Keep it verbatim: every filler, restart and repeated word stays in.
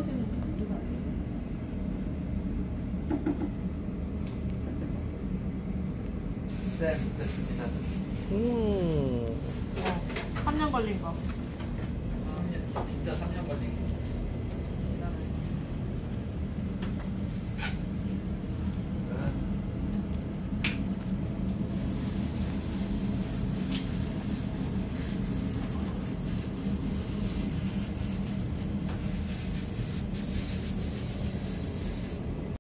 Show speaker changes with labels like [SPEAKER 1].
[SPEAKER 1] 네, 됐습니다.
[SPEAKER 2] 음.
[SPEAKER 3] 삼 년 걸린 거.
[SPEAKER 1] 삼 년, 진짜 삼 년 걸린 거.